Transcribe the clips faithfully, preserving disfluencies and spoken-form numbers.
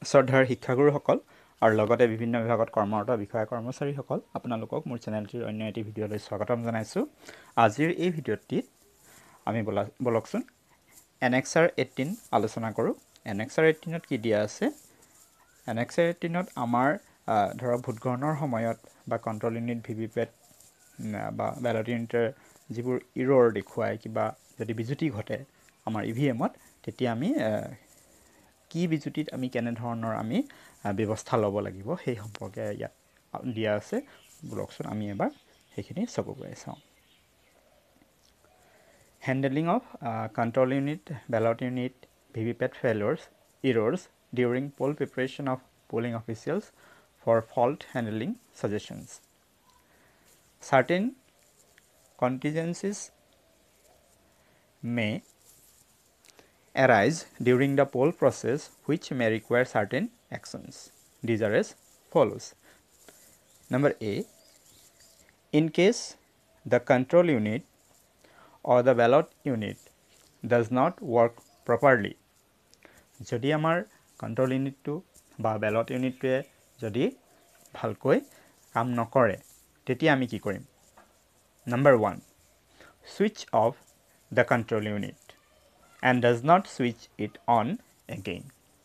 শ্ৰদ্ধাৰ শিক্ষাগুৰুসকল আৰু লগতে বিভিন্ন বিভাগত কৰ্মৰত বিষয়া কৰ্মচাৰীসকল আপোনালোকক মোৰ চেনেলটিৰ অন্য এটি ভিডিঅ'লৈ স্বাগতম জনাইছোঁ। আজিৰ এই ভিডিঅ'টিত আমি বলা বলকচোন এনএক্সাৰ এইটিন আলোচনা কৰোঁ। এনএক্সাৰ এইটিনত কি দিয়া আছে? এনএক্সাৰ এইটিনত আমাৰ ধৰক ভোটগ্ৰহণৰ সময়ত বা control unit V V PAT বা বেলট ইউনিটৰ যিবোৰ ইৰৰ দেখুৱায় কিবা যদি বিজুতি ঘটে আমাৰ ই ভি এমত, তেতিয়া আমি কি বিজুতিত আমি কেনেধৰণৰ আমি ব্যৱস্থা ল'ব লাগিব সেই সম্পৰ্কে ইয়াত দিয়া আছে। বলকচোন আমি এবাৰ সেইখিনি চকু ফুৰাই চাওঁ। Handling of uh, control unit, ballot unit, V V P A T failures, errors during poll preparation of polling officials for fault handling suggestions. Certain contingencies may arise during the poll process which may require certain actions. These are as follows. Number A, in case the control unit or the ballot unit does not work properly. যদি আমাৰ control ইউনিটটো বা ballot ইউনিটটোৱে যদি ভালকৈ কাম নকৰে তেতিয়া আমি কি কৰিম? Number one, switch off the control unit and does not switch it on again.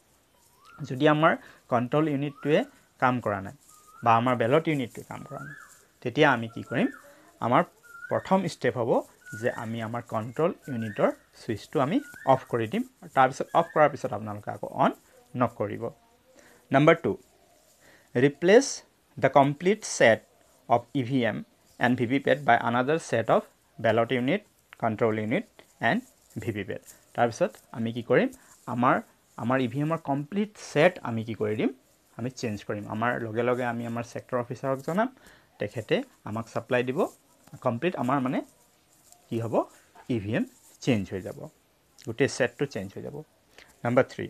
যদি আমাৰ কণ্ট্ৰল ইউনিটটোৱে কাম কৰা নাই বা আমাৰ বেলট ইউনিটটোৱে কাম কৰা নাই তেতিয়া আমি কি কৰিম? আমাৰ প্ৰথম ষ্টেপ হ'ব যে আমি আমাৰ কণ্ট্ৰল ইউনিটৰ সুইচটো আমি অফ কৰি দিম। তাৰপিছত অফ কৰাৰ পিছত আপোনালোকে আকৌ অন নকৰিব। Number two, replace the complete set of E V M and V V PAT by another set of ballot unit, control unit and V V PAT. তাৰপিছত আমি কি কৰিম? আমাৰ আমাৰ ই ভি এমৰ কমপ্লিট ছেট আমি কি কৰি দিম? আমি চেঞ্জ কৰিম। আমাৰ লগে লগে আমি আমাৰ ছেক্টৰ অফিচাৰক জনাম, তেখেতে আমাক ছাপ্লাই দিব। কমপ্লিট আমাৰ মানে কি হ'ব? ই ভি এম চেঞ্জ হৈ যাব, গোটেই ছেটটো চেঞ্জ হৈ যাব। Number three,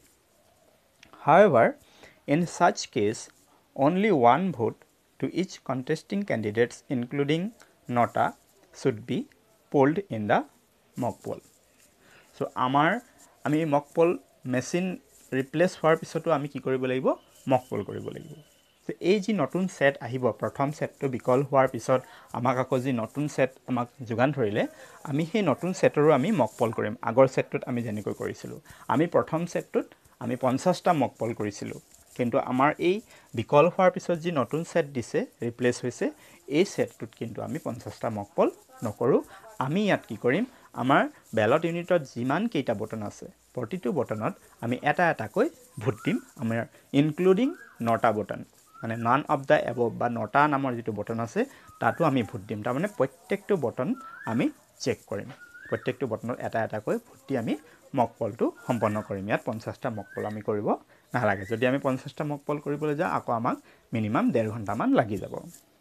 however, in such case, only one vote to each contesting candidates including nota should be polled in the mock poll. So, আমাৰ আমি mock poll মেচিন ৰিপ্লেচ হোৱাৰ পিছতো আমি কি কৰিব লাগিব? mock poll কৰিব লাগিব। তো এই যি নতুন ছেট আহিব, প্ৰথম ছেটটো বিকল হোৱাৰ পিছত আমাক আকৌ যি নতুন ছেট আমাক যোগান ধৰিলে, আমি সেই নতুন ছেটৰো আমি মক পল কৰিম। আগৰ ছেটটোত আমি যেনেকৈ কৰিছিলোঁ, আমি প্ৰথম ছেটটোত আমি পঞ্চাছটা মক পল কৰিছিলোঁ, কিন্তু আমাৰ এই বিকল হোৱাৰ পিছত যি নতুন ছেট দিছে, ৰিপ্লেচ হৈছে, এই ছেটটোত কিন্তু আমি পঞ্চাছটা মক পল নকৰোঁ। আমি ইয়াত কি কৰিম? আমাৰ বেলট ইউনিটত যিমান কেইটা বটন আছে, প্ৰতিটো বটনত আমি এটা এটাকৈ ভোট দিম। আমাৰ ইনক্লুডিং নটা বটন, মানে নান অফ দ্য এবভ বা নটা নামৰ যিটো বটন আছে তাতো আমি ভোট দিম। তাৰমানে প্ৰত্যেকটো বটন আমি চেক কৰিম, প্ৰত্যেকটো বটনত এটা এটাকৈ ভোট দি আমি মক পলটো সম্পন্ন কৰিম। ইয়াত পঞ্চাছটা মক পল আমি কৰিব নালাগে। যদি আমি পঞ্চাছটা মক পল কৰিবলৈ যাওঁ আকৌ আমাক মিনিমাম ডেৰ ঘণ্টামান লাগি যাব।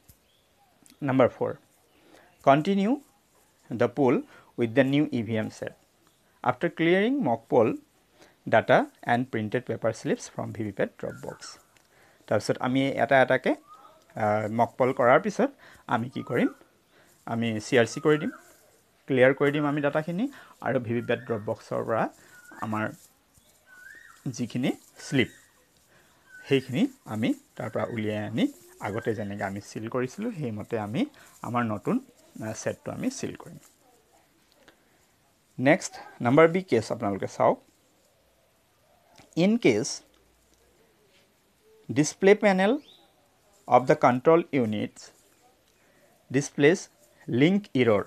Number four, continue the poll with the new E V M set after clearing mock poll data and printed paper slips from V V PAT drop box. তাৰপিছত আমি এটা এটাকৈ মক পল কৰাৰ পিছত আমি কি কৰিম? আমি চি আৰ চি কৰি দিম, ক্লিয়াৰ কৰি দিম আমি ডাটাখিনি, আৰু ভি ভি পেট ড্ৰপ বক্সৰ পৰা আমাৰ যিখিনি শ্লিপ সেইখিনি আমি তাৰ পৰা উলিয়াই আনি আগতে যেনেকৈ আমি চিল কৰিছিলোঁ সেইমতে আমি আমাৰ নতুন ছেটটো আমি চিল কৰিম। নেক্সট নাম্বাৰ বি কেছ আপোনালোকে চাওক। In case display panel of the control units displays link error.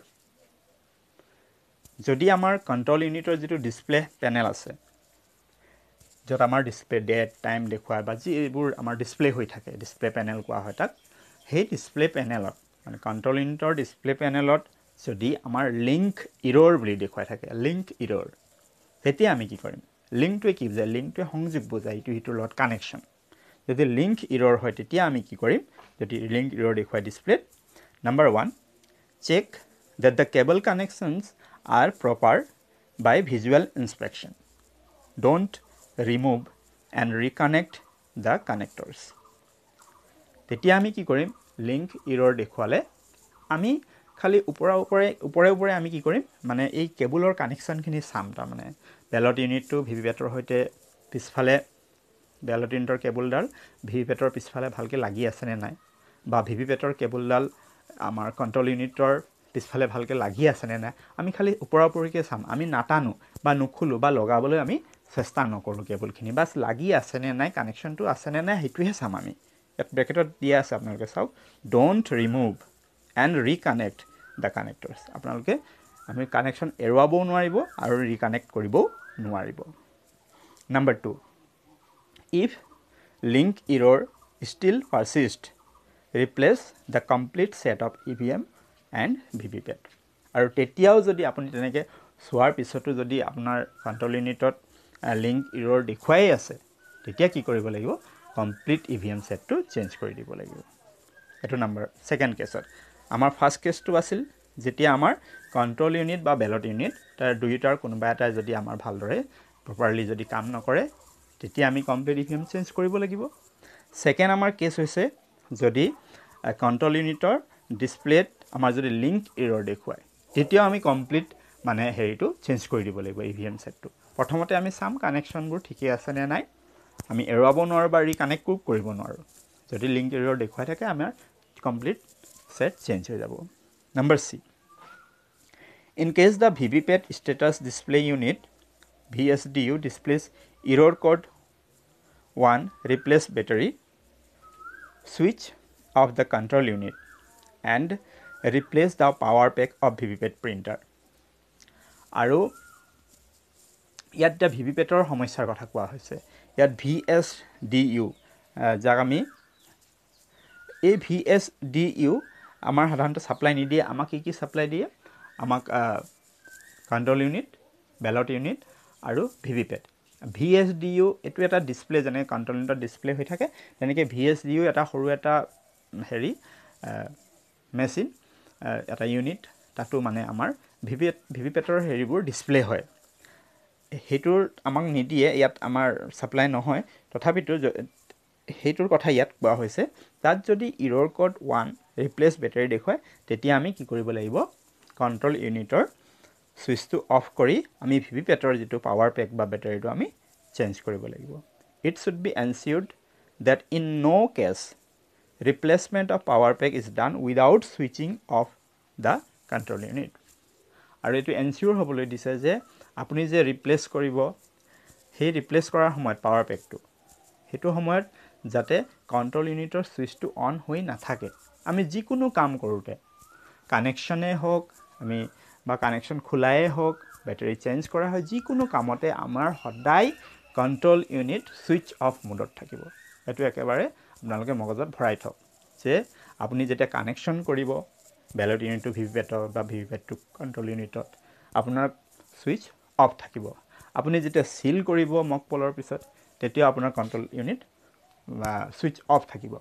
যদি আমাৰ কণ্ট্ৰল ইউনিটৰ যিটো ডিছপ্লে পেনেল আছে, য'ত আমাৰ ডিছপ্লে ডেট টাইম দেখুৱায় বা যিবোৰ আমাৰ ডিছপ্লে হৈ থাকে, ডিছপ্লে পেনেল কোৱা হয় তাক, সেই ডিছপ্লে পেনেলত মানে কণ্ট্ৰল ইউনিটৰ ডিছপ্লে পেনেলত যদি আমাৰ লিংক ইৰৰ বুলি দেখুৱাই থাকে, লিংক ইৰৰ, তেতিয়া আমি কি কৰিম? লিংকটোৱে কি বুজায়? লিংকটোৱে সংযোগ বুজায়, ইটো সিটোৰ লগত কানেকশ্যন। যদি লিংক ইৰৰ হয় তেতিয়া আমি কি কৰিম? যদি লিংক ইৰৰ দেখুৱাই ডিছপ্লেত, number one, check that the cable connections are proper by visual inspection. Don't remove and reconnect the connectors. তেতিয়া আমি কি কৰিম? লিংক ইৰৰ দেখুৱালে আমি খালি ওপৰা ওপৰে ওপৰে ওপৰে আমি কি কৰিম? মানে এই কেবুলৰ কানেকশ্যনখিনি চাম। তাৰমানে বেলট ইউনিটটো ভি ভি পেটৰ সৈতে পিছফালে বেলট ইউনিটৰ কেবুলডাল ভিভিপেটৰ পিছফালে ভালকৈ লাগি আছেনে নাই বা ভিভিপেটৰ কেবুলডাল আমাৰ কণ্ট্ৰল ইউনিটৰ পিছফালে ভালকৈ লাগি আছেনে নাই আমি খালি ওপৰা ওপৰিকৈ চাম আমি নাটানো বা নুখুলোঁ বা লগাবলৈ আমি চেষ্টা নকৰোঁ কেবুলখিনি বাছ লাগি আছেনে নাই কানেকশ্যনটো আছেনে নাই সেইটোহে চাম আমি ইয়াত ব্ৰেকেটত দিয়া আছে আপোনালোকে চাওক don't remove and reconnect the connectors আপোনালোকে আমি কানেকশ্যন এৰুৱাবও নোৱাৰিব আৰু ৰিকানেক্ট কৰিবও নোৱাৰিব number two if link error still persist replace the complete set of E V M and V V PAT আৰু তেতিয়াও যদি আপুনি তেনেকৈ চোৱাৰ পিছতো যদি আপোনাৰ কণ্ট্ৰল ইউনিটত লিংক ইৰৰ দেখুৱাই আছে তেতিয়া কি কৰিব লাগিব কমপ্লিট ই ভি এম ছেটটো চেঞ্জ কৰি দিব লাগিব এইটো নাম্বাৰ ছেকেণ্ড কেছত আমাৰ ফাৰ্ষ্ট কেছটো আছিল যেতিয়া আমাৰ কণ্ট্ৰল ইউনিট বা বেলট ইউনিট তাৰ দুয়োটাৰ কোনোবা এটাই যদি আমাৰ ভালদৰে প্ৰপাৰলি যদি কাম নকৰে তেতিয়া আমি complete E V M change কৰিব লাগিব ছেকেণ্ড আমাৰ কেছ হৈছে যদি কণ্ট্ৰল ইউনিটৰ ডিছপ্লেত আমাৰ যদি লিংক ইৰৰ দেখুৱায় তেতিয়াও আমি কমপ্লিট মানে হেৰিটো চেঞ্জ কৰি দিব লাগিব ই ভি এম ছেটটো প্ৰথমতে আমি চাম কানেকশ্যনবোৰ ঠিকেই আছেনে নাই আমি এৰুৱাব নোৱাৰোঁ বা ৰিকানেক্টো কৰিব নোৱাৰোঁ যদি লিংক ইৰৰ দেখুৱাই থাকে আমাৰ কমপ্লিট ছেট চেঞ্জ হৈ যাব number C in case the V V PAT status display unit V S D U displays error code one replace battery switch off the control unit and replace the power pack of V V PAT printer আৰু ইয়াত এতিয়া V V পেটৰ সমস্যাৰ কথা কোৱা হৈছে ইয়াত V S D U যাক আমি এই ভি এছ ডি ইউ আমাৰ সাধাৰণতে ছাপ্লাই নিদিয়ে আমাক কি কি ছাপ্লাই দিয়ে আমাক কণ্ট্ৰল ইউনিট বেলট ইউনিট আৰু V V PAT V S D U এইটো এটা ডিছপ্লে যেনেকৈ কণ্ট্ৰল ইউনিটৰ ডিছপ্লে হৈ থাকে তেনেকৈ ভি এছ ডি ইউ এটা সৰু এটা হেৰি মেচিন এটা ইউনিট তাতো মানে আমাৰ ভি ভি ভি ভি পেটৰ হেৰিবোৰ ডিছপ্লে হয় সেইটোৰ আমাক নিদিয়ে ইয়াত আমাৰ ছাপ্লাই নহয় তথাপিতো সেইটোৰ কথা ইয়াত কোৱা হৈছে তাত যদি error code one replace battery দেখুৱায় তেতিয়া আমি কি কৰিব লাগিব কণ্ট্ৰল ইউনিটৰ ছুইচটো অফ কৰি আমি ভি ভি পেটৰ যিটো পাৱাৰ পেক বা বেটাৰীটো আমি চেঞ্জ কৰিব লাগিব it should be ensured that in no' case replacement of power pack is done without switching off the control unit আৰু এইটো এনচিয়ৰ হ'বলৈ দিছে যে আপুনি যে ৰিপ্লেচ কৰিব সেই ৰিপ্লেচ কৰাৰ সময়ত পাৱাৰ পেকটো সেইটো সময়ত যাতে কণ্ট্ৰল ইউনিটৰ ছুইচটো অন হৈ নাথাকে আমি যিকোনো কাম কৰোঁতে কানেকশ্যনেই হওক আমি বা কানেকশ্যন খোলাই হওক বেটাৰী চেঞ্জ কৰা হয় যিকোনো কামতে আমাৰ সদায় কণ্ট্ৰল ইউনিট ছুইচ অফ মোডত থাকিব এইটো একেবাৰে আপোনালোকে মগজত ভৰাই থওক যে আপুনি যেতিয়া কানেকশ্যন কৰিব বেলট ইউনিটটো ভি ভি পেটৰ বা ভি ভি পেটটো কণ্ট্ৰল ইউনিটত আপোনাৰ ছুইচ অফ থাকিব আপুনি যেতিয়া চিল কৰিব মক পলৰ পিছত তেতিয়া আপোনাৰ কণ্ট্ৰল ইউনিট বা ছুইচ অফ থাকিব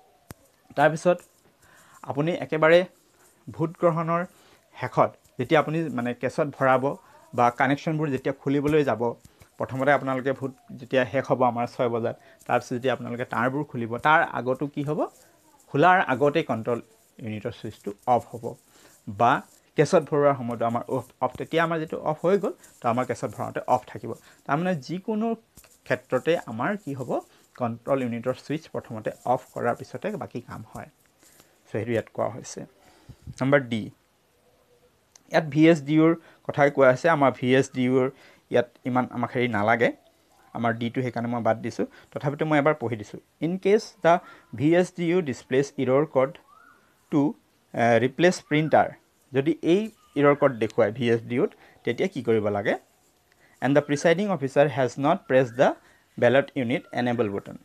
তাৰপিছত আপুনি একেবাৰে ভোট গ্ৰহণৰ শেষত যেতিয়া আপুনি মানে কেছত ভৰাব বা কানেকশ্যনবোৰ যেতিয়া খুলিবলৈ যাব প্ৰথমতে আপোনালোকে ভোট যেতিয়া শেষ হ'ব আমাৰ ছয় বজাত তাৰপিছত যেতিয়া আপোনালোকে তাঁৰবোৰ খুলিব তাৰ আগতো কি হ'ব খোলাৰ আগতেই কণ্ট্ৰল ইউনিটৰ ছুইচটো অফ হ'ব বা কেছত ভৰোৱাৰ সময়তো আমাৰ অফ অফ তেতিয়া আমাৰ যিটো অফ হৈ গ'ল তো আমাৰ কেছত ভৰাওঁতে অফ থাকিব তাৰমানে যিকোনো ক্ষেত্ৰতে আমাৰ কি হ'ব কণ্ট্ৰল ইউনিটৰ ছুইচ প্ৰথমতে অফ কৰাৰ পিছতে বাকী কাম হয় চ' সেইটো ইয়াত কোৱা হৈছে নাম্বাৰ ডি ইয়াত ভি এছ ডি ইউৰ কথাই কোৱা হৈছে আমাৰ ভি এছ ডি ইউৰ ইয়াত ইমান আমাক হেৰি নালাগে আমাৰ ডিটো সেইকাৰণে মই বাদ দিছোঁ তথাপিতো মই এবাৰ পঢ়ি দিছোঁ in case the V S D U displays error code two replace printer যদি এই ইৰৰ কোড দেখুৱায় ভি এছ ডি ইউত তেতিয়া কি কৰিব লাগে and the presiding officer has not press the ballot unit enable button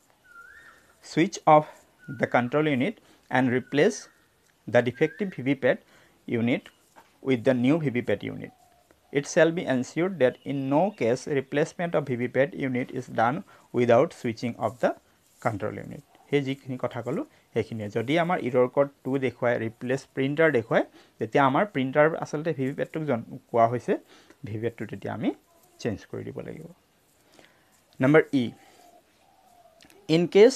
switch off the control unit and replace the defective V V P A T unit with the new V V P A T unit. It shall be ensured that in no case replacement of V V P A T unit is done without switching off the control unit. সেই যিখিনি কথা ক'লোঁ সেইখিনিয়ে যদি আমাৰ error code two দেখুৱায় replace printer দেখুৱায় তেতিয়া আমাৰ প্ৰিণ্টাৰ আচলতে ভি ভি পেটটোক কোৱা হৈছে ভি ভি পেটটো তেতিয়া আমি চেঞ্জ কৰি দিব লাগিব number E in case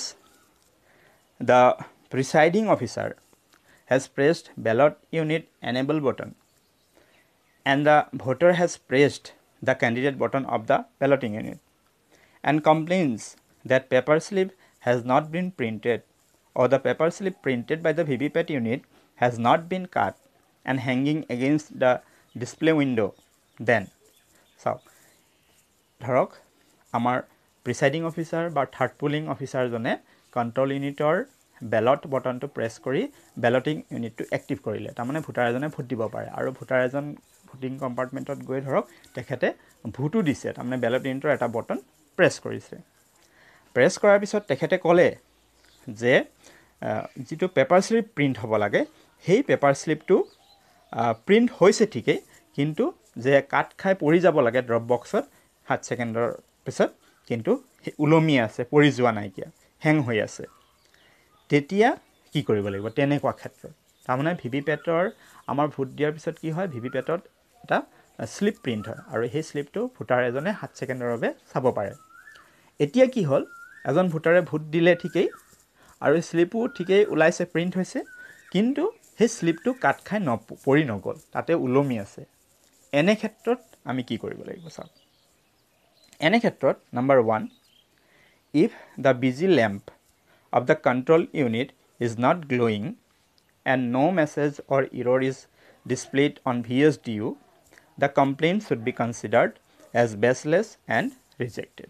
the presiding officer has pressed ballot unit enable button and the voter has pressed the candidate button of the balloting unit and complains that paper slip has not been printed or the paper slip printed by the V V P A T unit has not been cut and hanging against the display window, then so ধৰক আমাৰ presiding officer বা third polling অফিচাৰজনে control ইউনিটৰ ballot বটনটো press কৰি balloting ইউনিটটো active কৰিলে তাৰমানে ভোটাৰ এজনে ভোট দিব পাৰে আৰু ভোটাৰ এজন ভোটিং কম্পাৰ্টমেণ্টত গৈ ধৰক তেখেতে ভোটো দিছে তাৰমানে বেলট ইউনিটৰ এটা বটন প্ৰেছ কৰিছে প্ৰেছ কৰাৰ পিছত তেখেতে ক'লে যে যিটো পেপাৰ স্লিপ প্ৰিণ্ট হ'ব লাগে সেই পেপাৰ স্লিপটো প্ৰিণ্ট হৈছে ঠিকেই কিন্তু যে কাট খাই পৰি যাব লাগে ড্ৰপ বক্সত সাত ছেকেণ্ডৰ পিছত কিন্তু উলমি আছে পৰি যোৱা নাইকিয়া হেং হৈ আছে তেতিয়া কি কৰিব লাগিব তেনেকুৱা ক্ষেত্ৰত তাৰমানে ভিভিপেটৰ আমাৰ ভোট দিয়াৰ পিছত কি হয় ভিভিপেটত এটা স্লিপ প্ৰিণ্ট হয় আৰু সেই স্লিপটো ভোটাৰ এজনে সাত ছেকেণ্ডৰ বাবে চাব পাৰে এতিয়া কি হ'ল এজন ভোটাৰে ভোট দিলে ঠিকেই আৰু স্লিপো ঠিকেই ওলাইছে প্ৰিণ্ট হৈছে কিন্তু সেই স্লিপটো কাট খাই ন পৰি নগ'ল তাতে উলমি আছে এনে ক্ষেত্ৰত আমি কি কৰিব লাগিব চাওক এনে ক্ষেত্ৰত number one if the busy lamp of the control unit is not glowing and no message or error is displayed on V S D U, the complaint should be considered as baseless and rejected.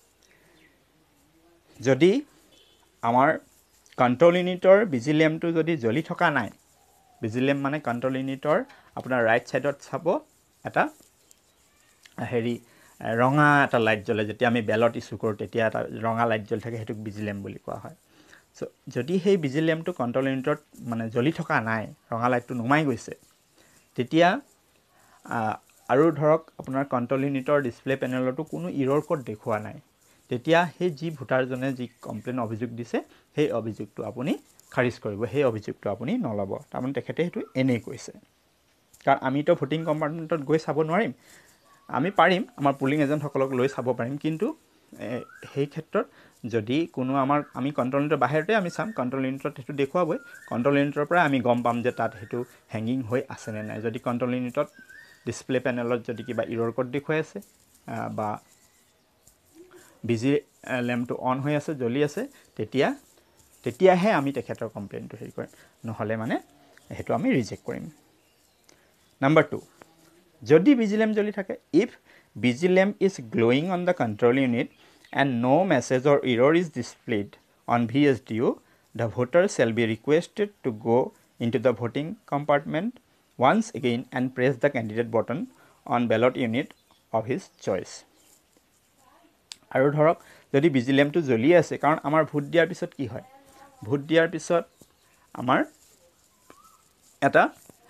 যদি আমাৰ control ইউনিটৰ busy লেম্পটো যদি জ্বলি থকা নাই busy lamp মানে control ইউনিটৰ আপোনাৰ ৰাইট সাইডত চাব এটা হেৰি ৰঙা এটা লাইট জ্বলে যেতিয়া আমি বেলট ইস্যু কৰোঁ তেতিয়া এটা ৰঙা লাইট জ্বলি থাকে সেইটোক বিজি লেম্প বুলি কোৱা হয় সো যদি সেই বিজি লেম্পটো কণ্ট্ৰোল ইউনিটত মানে জ্বলি থকা নাই ৰঙা লাইটটো নুমাই গৈছে তেতিয়া আৰু ধৰক আপোনাৰ কণ্ট্ৰোল ইউনিটৰ ডিসপ্লে পেনেলতো কোনো ইৰৰ কোড দেখুৱা নাই তেতিয়া সেই যি ভোটাৰজনে যি কমপ্লেইন অভিযোগ দিছে সেই অভিযোগটো আপুনি খাৰিজ কৰিব সেই অভিযোগটো আপুনি নলব তাৰমানে তেখেতে সেইটো এনেই কৈছে কাৰণ আমিতো ভোটিং কম্পাৰ্টমেণ্টত গৈ চাব নোৱাৰিম আমি পাৰিম আমাৰ পুলিং এজেন্ট সকলক লৈ চাব পাৰিম কিন্তু সেই ক্ষেত্ৰত যদি কোনো আমাৰ আমি কণ্ট্ৰোল ইউনিটৰ বাহিৰতে আমি চাম কণ্ট্ৰোল ইউনিটত সেইটো দেখুৱাবই কণ্ট্ৰোল ইউনিটৰ পৰা আমি গম পাম যে তাত সেইটো হেংগিং হৈ আছে নে নাই যদি কণ্ট্ৰোল ইউনিটত ডিসপ্লে পেনেলত যদি কিবা ইৰৰ কোড দেখুৱাই আছে বা বিজি লেম্পটো অন হৈ আছে জ্বলি আছে তেতিয়া তেতিয়াহে আমি তেখেতৰ কমপ্লেইনটো হেৰি কৰিম নহলে মানে হেতু আমি ৰিজেক্ট কৰিম নাম্বাৰ টু যদি বিজি লেম্প জ্বলি থাকে if busy lamp is glowing on the control unit and no message or error is displayed on V S D U the voter shall be requested to go into the voting compartment once again and press the candidate button on ballot unit of his choice আৰু ধৰক যদি busy লেম্পটো জ্বলি আছে কাৰণ আমাৰ vote দিয়াৰ পিছত কি হয় ভোট দিয়াৰ পিছত আমাৰ এটা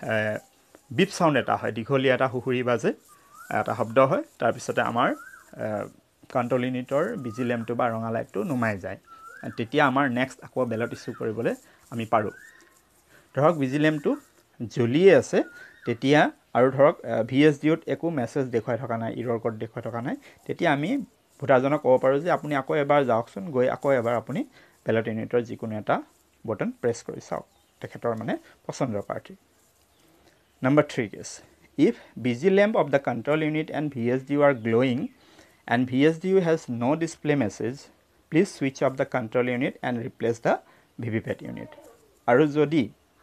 বিপ সাউন্ড এটা হয় দীঘলীয়া এটা হুহুৰি বাজে এটা শব্দ হয় তাৰ পিছতে আমাৰ কণ্ট্ৰোল ইউনিটৰ বিজি লেম্পটো বা ৰঙা লাইটটো নুমাই যায় তেতিয়া আমাৰ নেক্সট আকৌ বেলট ইস্যু কৰিবলৈ আমি পাৰো ধৰক বিজি লেম্পটো জ্বলিয়ে আছে তেতিয়া আৰু ধৰক V S D U ত একো মেছেজ দেখুৱাই থকা নাই ইৰৰ কোড দেখুৱাই থকা নাই তেতিয়া আমি ভোটাৰজনক ক'ব পাৰো যে আপুনি আকৌ এবাৰ যাওকচোন গৈ আকৌ এবাৰ আপুনি বেলট ইউনিটৰ যিকোনো এটা বটন প্ৰেছ কৰি চাওক তেখেতৰ মানে পছন্দৰ প্ৰাৰ্থী Number three case. If busy lamp of the control unit and V S D U are glowing and V S D U has no display message, please switch off the control unit and replace the V V P A T unit. আৰু যদি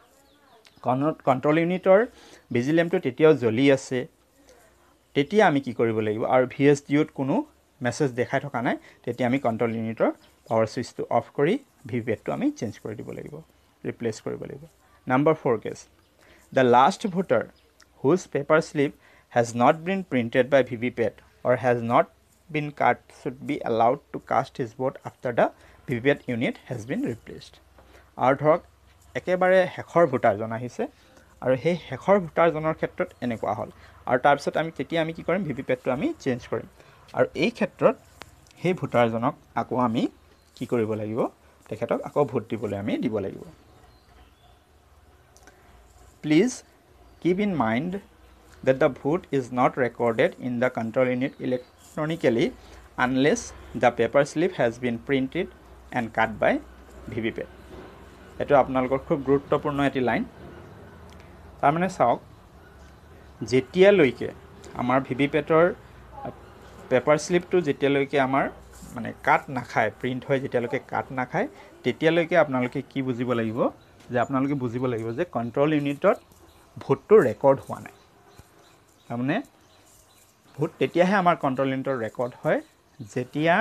control ইউনিটৰ busy লেম্পটো তেতিয়াও জ্বলি আছে তেতিয়া আমি কি কৰিব লাগিব আৰু V S D U ত কোনো মেছেজ দেখাই থকা নাই তেতিয়া আমি কণ্ট্ৰোল ইউনিটৰ পাৱাৰ সুইচটো অফ কৰি V V P A T টো আমি চেঞ্জ কৰি দিব লাগিব ৰিপ্লেস কৰিব লাগিব Number four case. The last voter whose paper slip has not been printed by V V P A T or has not been cut should be allowed to cast his vote after the V V P A T unit has been replaced. আৰু ধৰক একেবাৰে হেখৰ ভোটাৰজন আহিছে আৰু সেই হেখৰ ভোটাৰজনৰ ক্ষেত্ৰত এনেকুৱা হ'ল আৰু তাৰ পিছত আমি তেতিয়া আমি কি কৰিম V V P A T টো আমি চেঞ্জ কৰিম আৰু এই ক্ষেত্ৰত সেই ভোটাৰজনক আকৌ আমি কি কৰিব লাগিব তেখেতক আকৌ ভোট দিবলৈ আমি দিব লাগিব Please keep in mind that the vote is not recorded in the control unit electronically unless the paper slip has been printed and cut by V V P A T. এটো আপোনালোকৰ খুব গুৰুত্বপূৰ্ণ এটি line তাৰমানে চাওক যেতিয়ালৈকে আমাৰ V V P A T ৰ পেপাৰ স্লিপটো যেতিয়ালৈকে আমাৰ মানে কাট নাখায় প্ৰিণ্ট হয় যেতিয়ালৈকে কাট নাখায় তেতিয়ালৈকে আপোনালোকে কি বুজিব লাগিব যে আপোনালোকে বুজিব লাগিব যে কণ্ট্ৰল ইউনিটত ভোটটো ৰেকৰ্ড হোৱা নাই তাৰমানে ভোট তেতিয়াহে আমাৰ কণ্ট্ৰল ইউনিটৰ ৰেকৰ্ড হয় যেতিয়া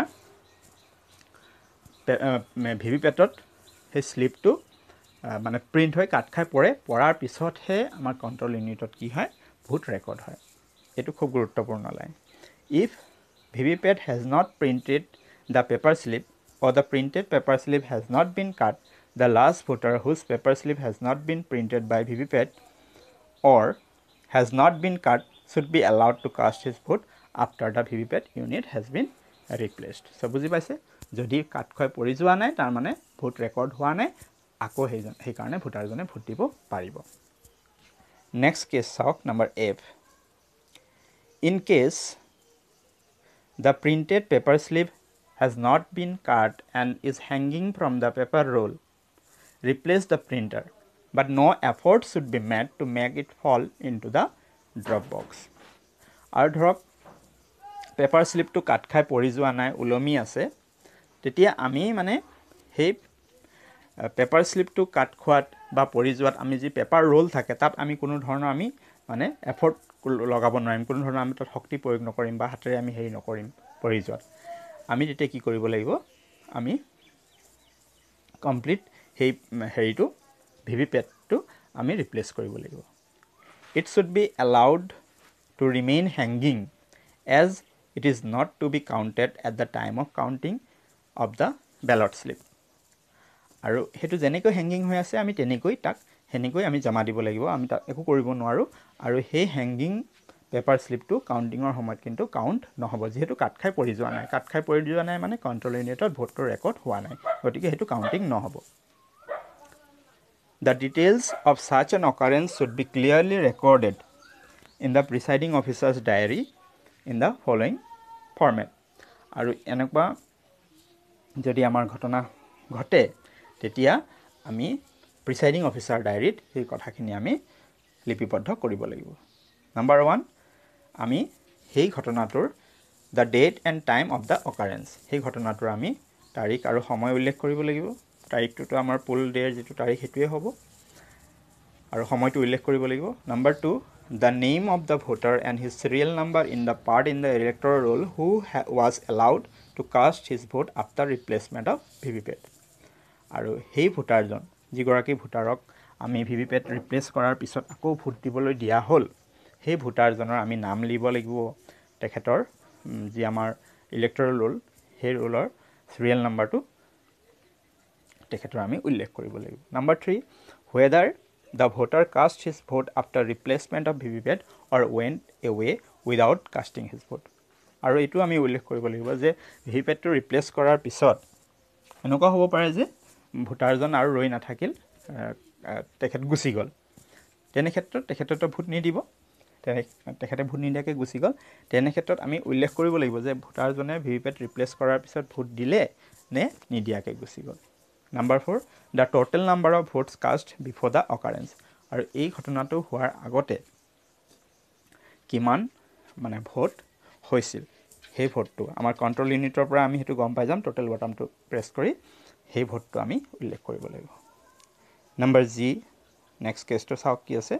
ভিভিপেটত সেই স্লিপটো মানে প্ৰিণ্ট হৈ কাট খাই পৰে পৰাৰ পিছতহে আমাৰ কণ্ট্ৰল ইউনিটত কি হয় ভোট ৰেকৰ্ড হয় এইটো খুব গুৰুত্বপূৰ্ণ line if VVPAT has not printed the paper slip or the printed paper slip has not been cut the last voter whose paper slip has not been printed by vivipet or has not been cut should be allowed to cast his vote after the vivipet unit has been replaced so বুজি পাইছে যদি কাট খয় পৰি যোৱা নাই তাৰ মানে vote record হোৱা নাই আকৌ হেজন সেই কাৰণে ভোটাৰজনে ভোট দিব পাৰিব নেক্সট কেছ চাওক number F in case the printed paper slip has not been cut and is hanging from the paper roll replace the printer but no effort should be made to make it fall into the drop box আৰু ধৰক paper স্লিপটো কাট খাই পৰি যোৱা নাই উলমি আছে তেতিয়া আমি মানে সেই পেপাৰ স্লিপটো কাট খোৱাত বা পৰি যোৱাত আমি যি পেপাৰ ৰোল থাকে তাত আমি কোনো ধৰণৰ আমি মানে এফৰ্ট লগাব নোৱাৰিম কোনো ধৰণৰ আমি তাত শক্তি প্ৰয়োগ নকৰিম বা হাতেৰে আমি হেৰি নকৰিম পৰি যোৱাত আমি তেতিয়া কি কৰিব লাগিব আমি কমপ্লিট সেই হেৰিটো ভিভিপেটটো আমি ৰিপ্লেস কৰিব লাগিব it should be allowed to remain hanging as it is not to be counted at the time of counting of the ballot slip আৰু হেতু জেনেকৈ হ্যাঙ্গিং হৈ আছে আমি তেনেকৈ তাক হেনেকৈ আমি জমা দিব লাগিব আমি তাক একো কৰিব নোৱাৰো আৰু সেই হ্যাঙ্গিং পেপাৰ স্লিপটো কাউন্টিংৰ সময়ত কিন্তু কাউন্ট নহব যেহেতু কাট খাই পৰি যোৱা নাই কাট খাই পৰি যোৱা নাই মানে কন্ট্ৰোল ইউনিটত ভোটটো ৰেকৰ্ড হোৱা নাই গতিকে হেতু কাউন্টিং নহব The details of such an occurrence should be clearly recorded in the presiding officer's diary in the following format আৰু এনেকুৱা যদি আমাৰ ঘটনা ঘটে তেতিয়া আমি প্ৰিসাইডিং অফিচাৰ ডায়েৰীত এই কথাখিনি আমি লিপিবদ্ধ কৰিব লাগিব নাম্বাৰ one আমি সেই ঘটনাটোৰ the date and time of the occurrence সেই ঘটনাটোৰ আমি তাৰিখ আৰু সময় উল্লেখ কৰিব লাগিব তাৰিখটো আমাৰ পোল ডেৰ যেটো তাৰিখ হেতুৱে হ'ব আৰু সময়টো উল্লেখ কৰিব লাগিব number two the name of the voter and his serial number in the part in the electoral roll who was allowed to cast his vote after replacement of vivipet আৰু হেই ভোটাৰজন যিগৰাকী ভোটাৰক আমি ভিভিপেট ৰিপ্লেস কৰাৰ পিছত আকৌ ভোট দিবলৈ দিয়া হল হেই ভোটাৰজনৰ আমি নাম লিব লাগিব তেখেতৰ যি আমাৰ ইলেক্টৰেল ৰোল হেই ৰোলৰ সিৰিয়াল নাম্বাৰটো তেখেতৰ আমি উল্লেখ কৰিব লাগিব number three whether the voter cast his vote after replacement of vivipet or went away without casting his vote আৰু এটো আমি উল্লেখ কৰিব লাগিব যে ভিভিপেটটো ৰিপ্লেস কৰাৰ পিছত এনেকুৱা হ'ব পাৰে যে ভোটাৰজন আৰু ৰৈ নাথাকিল তেখেত গুছি গল তেনে ক্ষেত্ৰত তেখেতটো ভোট নিদিব তেখেতে ভোট নিদিয়াকে গুছি গল তেনে ক্ষেত্ৰত আমি উল্লেখ কৰিব লাগিব যে ভোটাৰজনে ভিভিপেট ৰিপ্লেস কৰাৰ পিছত ভোট দিলে নে নিদিয়াকে গুছি গল number four the total number of votes cast before the occurrence আৰু এই ঘটনাটো হোৱাৰ আগতে কিমান মানে ভোট হৈছিল সেই ভোটটো আমাৰ কন্ট্ৰোল ইউনিটৰ পৰা আমি হেতু গম পাই যাম টোটাল বটমটো প্ৰেছ কৰি সেই ভোটটো আমি উল্লেখ কৰিব লাগিব নাম্বাৰ G নেক্সট কেছটো চাওক কি আছে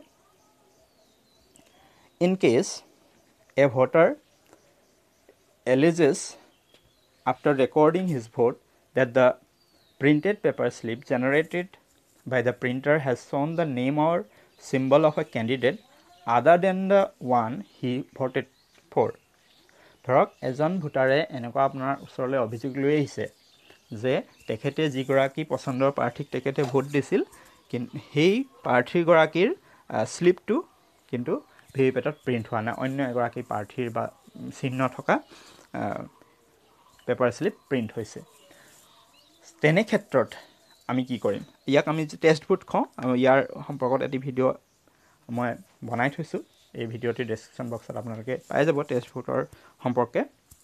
in case a voter alleges after recording his vote that the printed paper slip generated by the printer has shown the name or symbol of a candidate other than the one he voted for ধৰক এজন ভোটাৰে এনেকুৱা আপোনাৰ ওচৰলৈ অভিযোগ লৈ আহিছে যে তেখেতে যিগৰাকী পছন্দৰ প্ৰাৰ্থীক তেখেতে ভোট দিছিল কিন্তু সেই প্ৰাৰ্থী গৰাকীৰ স্লিপটো কিন্তু ভিভিপেটত প্ৰিন্ট হোৱা নাই অন্য এগৰাকী প্ৰাৰ্থীৰ বা চিহ্ন থকা পেপাৰ স্লিপ প্ৰিন্ট হৈছে তেনে ক্ষেত্ৰত আমি কি কৰিম ইয়াক আমি টেষ্ট ভোট খ ইয়াৰ সম্পৰ্কত এটি ভিডিও মই বনাই থৈছো এই ভিডিওটি ডেসক্ৰিপশন বক্সত আপোনালোকে পাই যাব টেষ্ট ভোটৰ সম্পৰ্কে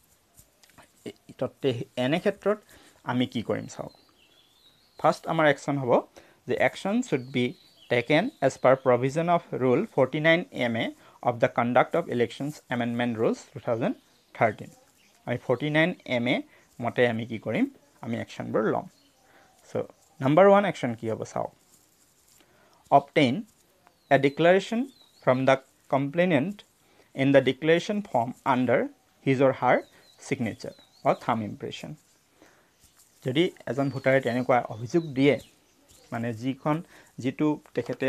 ততে এনে ক্ষেত্ৰত আমি কি কৰিম চাও ফাৰ্স্ট আমাৰ একচন হ'ব the action should be taken as per provision of rule forty-nine M A of the conduct of elections amendment rules twenty thirteen I forty-nine M A মতে আমি কি কৰিম আমি একশনবোৰ লম সো নাম্বাৰ ওৱান একশন কি হ'ব চাও obtain a declaration from the complainant in the declaration form under his or her signature or thumb impression যদি এজন ভোটাৰে তেনেকুৱা অভিযোগ দিয়ে মানে যিখন যেটো তেখেতে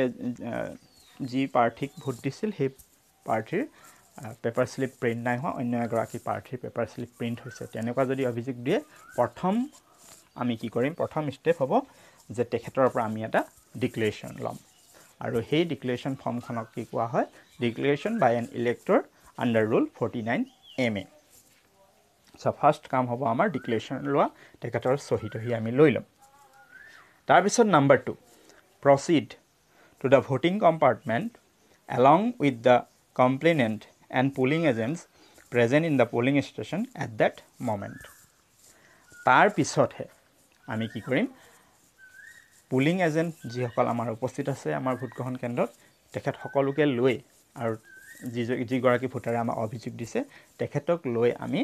যি প্ৰাৰ্থীক ভোট দিছিল সেই প্ৰাৰ্থীৰ পেপাৰ স্লিপ প্ৰিন্ট নাই হোৱা অন্য এগৰাকী প্ৰাৰ্থীৰ পেপাৰ স্লিপ প্ৰিন্ট হৈছে তেনেকুৱা যদি অভিযোগ দিয়ে প্ৰথম আমি কি কৰিম প্ৰথম স্টেপ হ'ব যে তেখেতৰ পৰা আমি এটা ডিক্লেৰেশ্যন লম আৰু সেই ডিক্লেৰেশ্যন ফৰ্মখনক কি কোৱা হয় declaration by an elector under rule forty-nine M A so first কাম হ'ব আমাৰ ডিক্লেৰেশ্যন লোৱা তেখেতৰ সহি তহি আমি লৈ লম তাৰ পিছত number two proceed to the voting compartment along with the complainant and polling agents present in the polling station at that moment তাৰ পিছতহে আমি কি কৰিম polling agent যি সকল আমাৰ উপস্থিত আছে আমাৰ ভোট গ্ৰহণ কেন্দ্ৰত তেখেত সকলোকে লৈ আৰু যি যি গৰাকী ভোটাৰে আমাৰ অভিযোগ দিছে তেখেতক লৈ আমি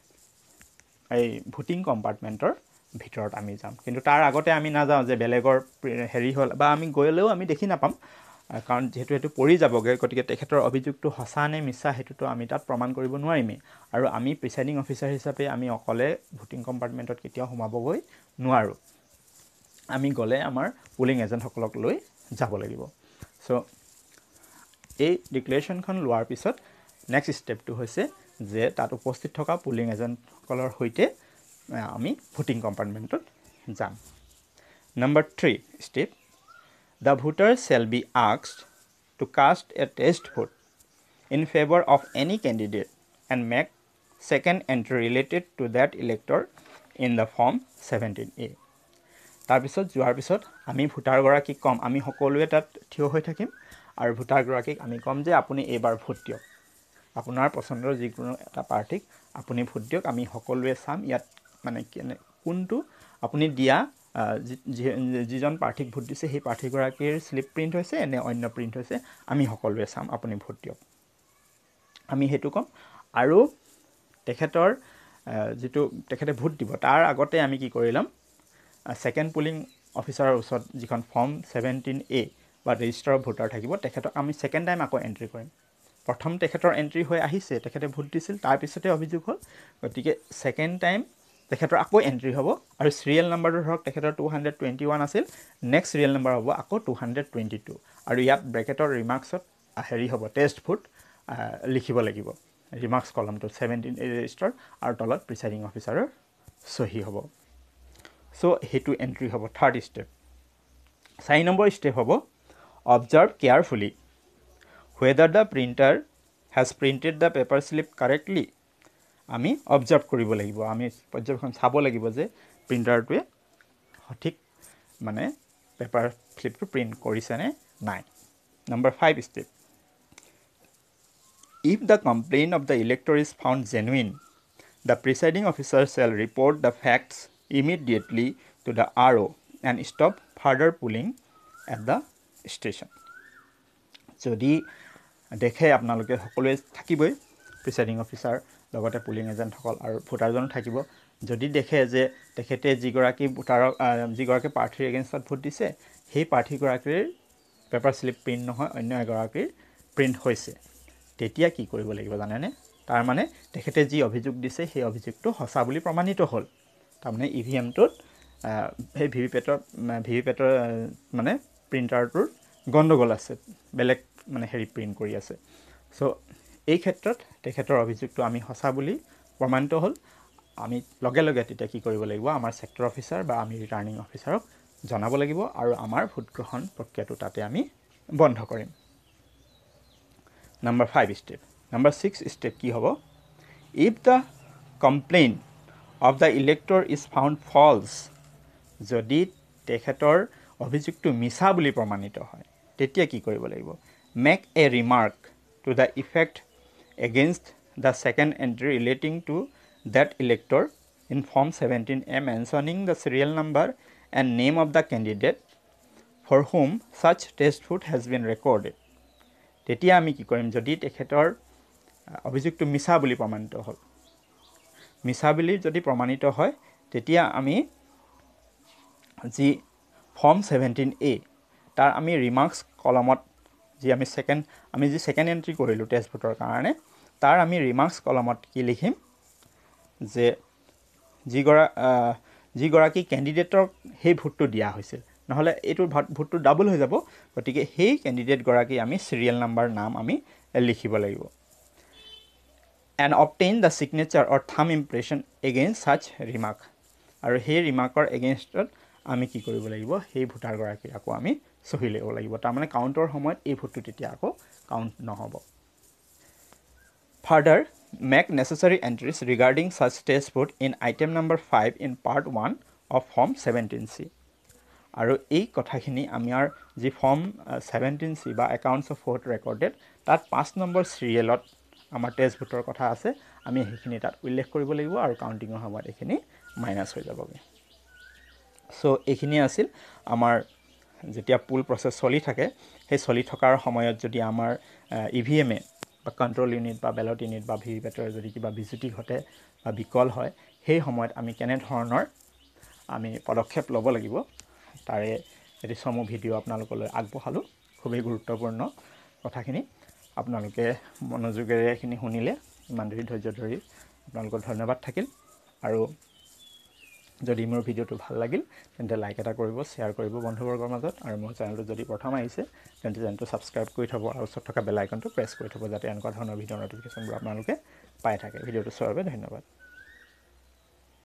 এই ভোটিং কম্পাৰ্টমেন্টৰ ভিতৰত আমি যাম কিন্তু তাৰ আগতে আমি না যাও যে বেলেগৰ হেৰি হল বা আমি গয়লেও আমি দেখি নাপাম কাৰণ যেহেতু এটো পৰি যাবগে গতিকে তেখেতৰ অভিযোগটো হসা নে মিছা হেতুটো আমি তাত প্ৰমাণ কৰিব নোৱাৰিমে আৰু আমি প্ৰিসাইডিং অফিচাৰ হিচাপে আমি অকলে ভোটিং কম্পাৰ্টমেন্টত কেতিয়া সোমাবগৈ নোৱাৰো আমি গলে আমাৰ পুলিং এজেন্ট সকলক লৈ যাব লাগিব সো এই ডিক্লেৰেশ্যনখন লোৱাৰ পিছত নেক্সট স্টেপটো হৈছে যে তাত উপস্থিত থকা পুলিং এজেন্ট সকলৰ হৈতে আমি ভোটিং কম্পাৰ্টমেন্টত যাম number three step the voter shall be asked to cast a test vote in favor of any candidate and make second entry related to that elector in the form seventeen A তাৰ পিছত যোৱাৰ পিছত আমি voter গৰাকী কম আমি সকলোৱে তাত থিয় হৈ থাকিম আৰু ভোটাৰ গৰাকীক আমি কম যে আপুনি এবাৰ ভোট দিয়ক আপোনাৰ পছন্দৰ যিকোনো এটা পাৰ্টিক আপুনি ভোট দিয়ক আমি সকলোৱে চাম ইয়াত মানে কোনটো আপুনি দিয়া যিজন প্ৰাৰ্থীক ভোট দিছে সেই প্ৰাৰ্থী গৰাকীৰ স্লিপ প্ৰিন্ট হৈছে নে অন্য প্ৰিন্ট হৈছে আমি সকলোৱে চাম আপুনি ভোট দিয়ক আমি হেতু কম আৰু তেখেতৰ যেটো তেখেতে ভোট দিব তাৰ আগতে আমি কি কৰিলাম সেকেন্ড পুলিং অফিচাৰৰ ওচৰত যিখন ফৰ্ম seventeen A বা ৰেজিষ্টাৰ অফ ভোটাৰ থাকিব তেখেতক আমি সেকেন্ড টাইম আকৌ এন্ট্ৰি কৰিম প্ৰথম তেখেতৰ এন্ট্ৰি হৈ আহিছে তেখেতে ভোট দিছিল তাৰ পিছতে অভিযোগ হল গতিকে সেকেন্ড টাইম তেখেতৰ আকৌ এন্ট্ৰি হ'ব আৰু সিৰিয়েল নাম্বাৰটো ধৰক তেখেতৰ two twenty-one আছিল নেক্সট সিৰিয়েল নাম্বাৰ হ'ব আকৌ two twenty-two আৰু ইয়াত ব্ৰেকেটৰ ৰিমাৰ্কছত হেৰি হ'ব টেষ্ট ভোট লিখিব লাগিব ৰিমাৰ্কস কলমটো seventeen A ৰেজিষ্টাৰ আৰু তলত প্ৰিসাইডিং অফিচাৰৰ সহি হ'ব সো হেতু এন্ট্ৰি হ'ব থাৰ্ড স্টেপ চাৰি নম্বৰ স্টেপ হ'ব observe carefully whether the printer has printed the paper slip correctly আমি অবজাৰ্ভ কৰিব লাগিব আমি পৰ্যবেক্ষণ চাব লাগিব যে প্ৰিন্টাৰটোৱে সঠিক মানে পেপাৰ স্লিপটো প্ৰিন্ট কৰিছে নে নাই number five step if the complaint of the elector is found genuine the presiding officer shall report the facts immediately to the R O and stop further polling at the station যদি দেখে আপোনালোকে সকলোৱে থাকিবই presiding officer লগতে polling agent সকল আৰু ভোটাৰজন থাকিব যদি দেখে যে তেখেতে যিগৰাকী ভোটাৰক যিগৰাকী প্ৰাৰ্থীৰ এগেইনষ্টত ভোট দিছে সেই প্ৰাৰ্থী গৰাকীৰ পেপাৰ স্লিপ প্ৰিন্ট নহয় অন্য এগৰাকীৰ প্ৰিন্ট হৈছে তেতিয়া কি কৰিব লাগিব জানেনে তাৰ মানে তেখেতে যি অভিযোগ দিছে সেই অভিযোগটো হসা বুলি প্ৰমাণিত হ'ল তাৰ মানে ইভিএমটোত এই ভিভিপেটৰ ভিভিপেটৰ মানে প্ৰিন্টাৰটোৰ গণ্ডগোল আছে বেলেগ মানে হেৰি প্ৰিন্ট কৰি আছে সো এই ক্ষেত্ৰত তেখেতৰ অভিযোগটো আমি হসা বুলি প্ৰমাণিত হ'ল আমি লগে লগে তেতিয়া কি কৰিব লাগিব আমাৰ সেক্টৰ অফিচাৰ বা আমি ৰিটাৰ্নিং অফিচাৰক জনাব লাগিব আৰু আমাৰ ভোট গ্ৰহণ প্ৰক্ৰিয়াটো তাতে আমি বন্ধ কৰিম number five step number six step কি হ'ব if the complaint of the elector is found false যদি তেখেতৰ অভিযোগটো মিছা বুলি প্ৰমাণিত হয় তেতিয়া কি কৰিব লাগিব make a remark to the effect against the second entry relating to that elector in form seventeen A mentioning the serial number and name of the candidate for whom such test vote has been recorded তেতিয়া আমি কি কৰিম যদি তেখেতৰ অভিযোগটো মিছা বুলি প্ৰমাণিত হ'ল মিছা বুলি যদি প্ৰমাণিত হয় তেতিয়া আমি যি ফৰ্ম ছেভেণ্টিন এ তাৰ আমি ৰিমাৰ্কছ কলমত যি আমি সেকেন্ড আমি যি সেকেন্ড এন্ট্ৰি কৰিলো টেষ্ট ভোটৰ কাৰণে তাৰ আমি ৰিমাৰ্কছ কলমত কি লিখিম যে যিগৰা যিগৰাকী কেণ্ডিডেটক সেই ভোটটো দিয়া হৈছিল নহলে এইটো ভোটটো ডাবল হৈ যাব গতিকে সেই কেণ্ডিডেট গৰাকী আমি সিৰিয়েল নাম্বাৰ নাম আমি লিখিব লাগিব and obtain the signature or thumb impression against such remark আৰু সেই ৰিমাৰ্কৰ এগেইনষ্টত আমি কি কৰিব লাগিব সেই ভোটাৰ গৰাকী আকৌ আমি সহি লব লাগিব তাৰ মানে কাউন্টৰ সময়ত এই ভোটটো তেতিয়া আকৌ কাউন্ট নহব further make necessary entries regarding such test vote in item number five in part one of form seventeen C আৰু এই কথাখিনি আমাৰ যি ফৰ্ম seventeen C বা accounts of vote recorded তাত পাঁচ নম্বৰ সিৰিয়েলত আমাৰ টেষ্ট ভোটৰ কথা আছে আমি সেইখিনি তাত উল্লেখ কৰিব লাগিব আৰু কাউন্টিংৰ সময়ত এখিনি মাইনাস হৈ যাবগে সো এখিনি আছিল আমাৰ যেতিয়া পুল প্ৰসেস চলি থাকে সেই চলি থকাৰ সময়ত যদি আমাৰ ইভিএম বা কন্ট্ৰোল ইউনিট বা ব্যালট ইউনিট বা ভিভিপেটৰ যদি কিবা বিজুতি ঘটে বা বিকল হয় সেই সময়ত আমি কেনে ধৰণৰ আমি পদক্ষেপ ল'ব লাগিব তাৰে এটি সমু ভিডিও আপোনালোকলৈ আগবঢ়ালো খুবই গুৰুত্বপূৰ্ণ কথাখিনি আপোনালোকে মনোযোগেৰে এখিনি শুনিলে ইমান ধৰি ধৈৰ্য ধৰি আপোনালোকৰ ধন্যবাদ থাকিল আৰু যদি মোৰ ভিডিওটো ভাল লাগিল তেন্তে লাইক এটা কৰিব শেয়াৰ কৰিব বন্ধুবৰ্গৰ মাজত আৰু মোৰ চেনেলটো যদি প্ৰথম আহিছে তেন্তে চেনেলটো সাবস্ক্ৰাইব কৰি থব আৰু ওচৰত থকা বেল আইকনটো প্ৰেছ কৰি থব যাতে এনেকুৱা ধৰণৰ ভিডিঅ' নটিফিকেশনবোৰ আপোনালোকে পাই থাকে ভিডিওটো চোৱাৰ বাবে ধন্যবাদ